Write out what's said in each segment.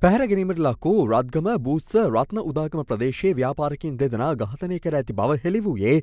පැහැර ගැනීමට ලක් වූ රත්ගම බූස්ස රත්න උදාගම ප්‍රදේශයේ ව්‍යාපාරිකයින් දෙදෙනා ඝාතනය කර ඇති බව හෙළි වූයේ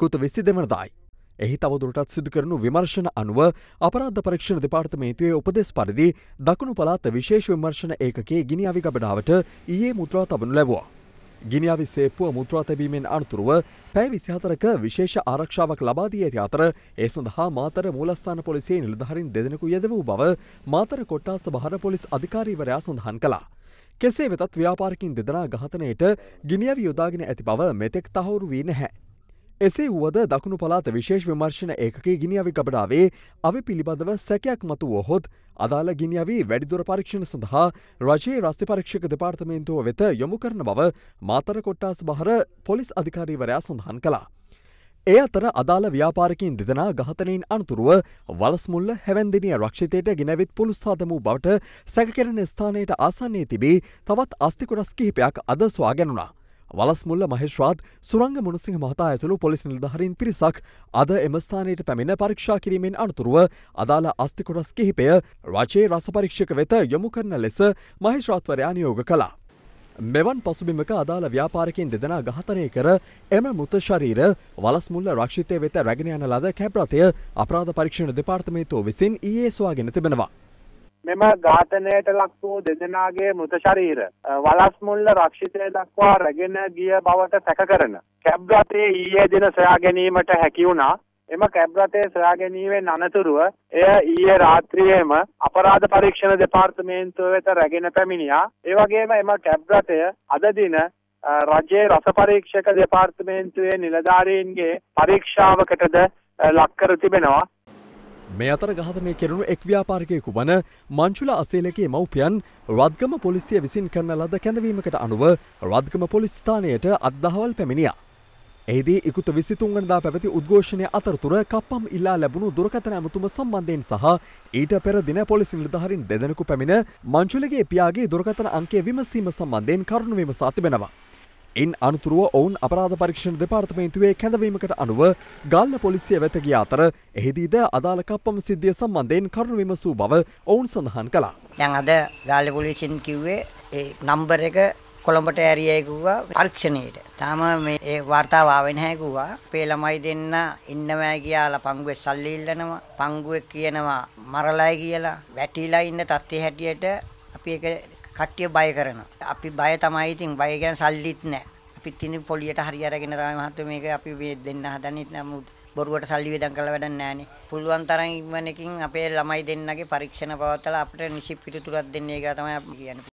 22 වෙනිදායි. එහි තවදුරටත් සිදු කරනු විමර්ශන අනුව අපරාධ පරීක්ෂණ දෙපාර්තමේන්තුවේ උපදෙස් පරිදි දකුණු පළාත් විශේෂ විමර්ශන ඒකකයේ ගිනි අවි ගබඩාවට ඊයේ මුද්‍රා තබනු ලැබුවා. ගිනි අවි සේප්පුව මුද්‍රා තැබීමෙන් අනතුරුව පැය 24ක විශේෂ ආරක්ෂාවක් ලබා දී ඇති අතර ඒ සඳහා මාතර මූලස්ථාන පොලිසියේ නිලධාරීන් දෙදෙනෙකු යෙද වූ බව මාතර කොට්ටාස බහර පොලිස් අධිකාරීවරයා සඳහන් කළා. කෙසේ වෙතත් ව්‍යාපාරිකින් දෙදෙනා ඝාතනයට ගිනි අවි යොදාගෙන ඇති බව මෙතෙක් තහවුරු වී නැහැ. එසේ වුවද දකුණු පළාත විශේෂ විමර්ශන ඒකකයේ ගිනි අවි ගබඩාවේ අවි පිළිබඳව සැකයක් මතුවුවහොත් අදාළ ගිනි අවි වැඩිදුර පරීක්ෂණ සඳහා රජයේ රස්ති පරීක්ෂක දෙපාර්තමේන්තුව වෙත යොමු කරන බව මාතර කොට්ටාස බහර පොලිස් අධිකාරීවරයා සඳහන් කළා. ඒ අතර අදාළ ව්‍යාපාරිකයින් දෙදෙනා ඝාතනයෙන් අනතුරුව වලස්මුල්ල හැවැන්දිනිය රක්ෂිතයට ගෙනවිත් පුළුස්සා දමූ බවට සැකකෙරෙන ස්ථානයට ආසන්නයේ තිබී තවත් අස්ථි කොටස් කිහිපයක් අද සොයා ගැනුණා. වලස්මුල්ල මහේශ්‍රාත් සුරංග මුණසිංහ මහතා ඇතුළු පොලිස් නිලධාරීන් පිරිසක් අද එම ස්ථානයට පැමිණ පරීක්ෂා කිරීමෙන් අනතුරුව අදාළ අස්ථි කොටස් කිහිපය රජයේ රස පරීක්ෂක වෙත යොමු කරන ලෙස මහේශ්‍රාත්වරයා නියෝග කළා. මෙවන් පසුබිමක අදාළ ව්‍යාපාරිකයින් දෙදෙනා ඝාතනය කර එම මෘත ශරීර වලස්මුල්ල රක්ෂිතය වෙත රැගෙන යන ලද කැබ් රථය අපරාධ පරීක්ෂණ දෙපාර්තමේන්තුව විසින් ඊයේ සොයාගෙන තිබෙනවා. මෙම ඝාතනයට ලක් වූ දෙදෙනාගේ මෘත ශරීර වලස්මුල්ල රක්ෂිතය දක්වා රැගෙන ගිය බවට සැක කරන කැබ් රථයේ ඊයේ දින සොයා ගැනීමට හැකි වුණා. එම කැබ් රථය සොයා ගැනීමෙන් අනතුරුව එය ඊයේ රාත්‍රියේම අපරාධ පරීක්ෂණ දෙපාර්තමේන්තුව වෙත රැගෙන පැමිණියා. ඒ වගේම එම කැබ් රථය අද දින රජයේ රස පරීක්ෂක දෙපාර්තමේන්තුවේ නිලධාරීන්ගේ පරීක්ෂාවකටද ලක් කර තිබෙනවා. මේ අතර ඝාතනය කෙරුණු එක් ව්‍යාපාරිකයෙකු වන මංචුල අසේලගේ මව්පියන් රත්ගම පොලිසිය විසින් කරන ලද කැඳවීමකට අනුව රත්ගම පොලිස් ස්ථානයට අද දහවල් පැමිණියා. එහිදී ඉකුත 23 වෙනිදා පැවති උද්ඝෝෂණය අතරතුර කප්පම් ඉල්ලා ලැබුණු දුරකථන ඇමතුම සම්බන්ධයෙන් සහ ඊට පෙර දින පොලිස් නිලධාරීන් දෙදෙනෙකු පැමිණ මංචුලගේ පියාගේ දුරකථන අංකය විමසීම සම්බන්ධයෙන් කරුණු විමසා තිබෙනවා. ඉන් අනතුරුව ඔවුන් අපරාධ පරීක්ෂණ දෙපාර්තමේන්තුවේ කැඳවීමකට අනුව ගාල්ල පොලිසිය වෙත ගිය අතර එහිදීද අදාළ කප්පම් සිද්ධිය සම්බන්ධයෙන් කරුණු විමසූ බව ඔවුන් සඳහන් කළා. දැන් අද ගාල්ල පොලිසියෙන් කිව්වේ ඒ නම්බර් එක කොළඹට ඇරියයි කිව්වා පරීක්ෂණයට. තාම මේ ඒ වාර්තාව ආවේ නැහැ කිව්වා. අපේ ළමයි දෙන්න ඉන්නවා කියලා පංගුවේ සල්ලි ඉල්ලනවා. පංගුවේ කියනවා මරලයි කියලා. වැටිලා ඉන්න තත්ත්වයේ හැටියට අපි ඒක කට්ටිය බය කරනවා. අපි බය තමයි. ඉතින් බය ගැන සල්ලිත් නැහැ. අපිත් ඉතින් පොලියට හරි අරගෙන තමයි මහත්තයෝ මේක අපි මේ දෙන්න හදන්නේ. නමුත් බොරුවට සල්ලි වේදම් කරලා වැඩක් නැහැනේ. පුළුවන් තරම් ඉක්මනකින් අපේ ළමයි දෙන්නගේ පරීක්ෂණ පවත්වලා අපිට නිසි පිළිතුරක් දෙන්න එක තමයි අපි කියන්නේ.